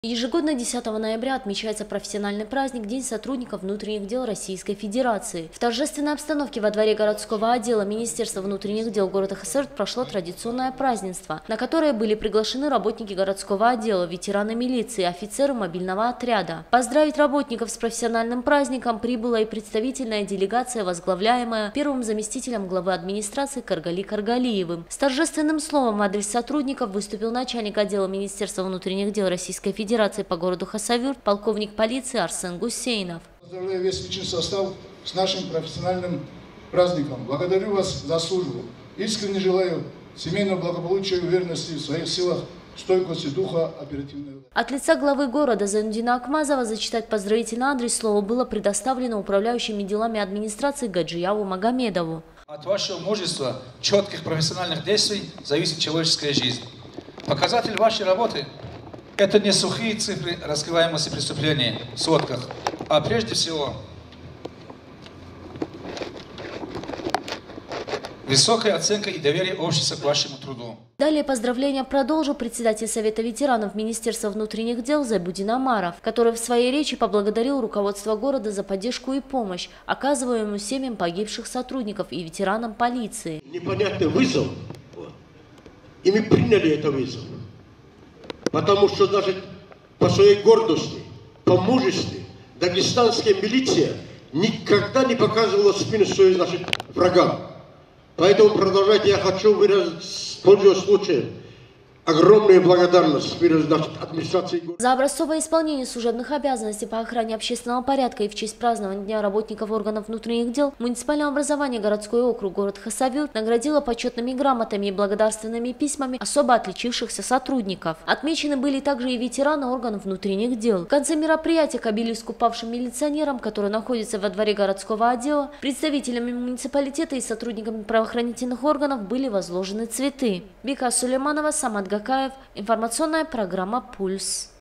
Ежегодно 10 ноября отмечается профессиональный праздник День сотрудников внутренних дел Российской Федерации. В торжественной обстановке во дворе городского отдела Министерства внутренних дел города Хасавюрт прошло традиционное празднество, на которое были приглашены работники городского отдела, ветераны милиции, офицеры мобильного отряда. Поздравить работников с профессиональным праздником прибыла и представительная делегация, возглавляемая первым заместителем главы администрации Каргали Каргалиевым. С торжественным словом в адрес сотрудников выступил начальник отдела Министерства внутренних дел Российской Федерации по городу Хасавюрт, полковник полиции Арсен Гусейнов. Поздравляю весь личный состав с нашим профессиональным праздником. Благодарю вас за службу. Искренне желаю семейного благополучия и уверенности в своих силах, стойкости духа, оперативной. От лица главы города Зайнуддина Акмазова зачитать поздравительный адрес слово было предоставлено управляющими делами администрации Гаджияву Магомедову. От вашего мужества, четких профессиональных действий зависит человеческая жизнь. Показатель вашей работы – это не сухие цифры раскрываемости преступлений в сводках, а прежде всего высокая оценка и доверие общества к вашему труду. Далее поздравления продолжил председатель Совета ветеранов Министерства внутренних дел Зайбудин Амаров, который в своей речи поблагодарил руководство города за поддержку и помощь, оказываемую семьям погибших сотрудников и ветеранам полиции. Непонятный вызов, и мы приняли этот вызов. Потому что, значит, по своей гордости, по мужеству, дагестанская милиция никогда не показывала спину своим, значит, врагам. Поэтому продолжайте, я хочу выразить, пользуясь случаем, огромную благодарность перед администрацией города. За образцовое исполнение служебных обязанностей по охране общественного порядка и в честь празднования Дня работников органов внутренних дел муниципального образования городской округ город Хасавюрт наградила почетными грамотами и благодарственными письмами особо отличившихся сотрудников. Отмечены были также и ветераны органов внутренних дел. В конце мероприятия к обелиску павшим милиционерам, который находится во дворе городского отдела, представителями муниципалитета и сотрудниками правоохранительных органов были возложены цветы. Бика Сулейманова, Самат Гакаев. Информационная программа «Пульс».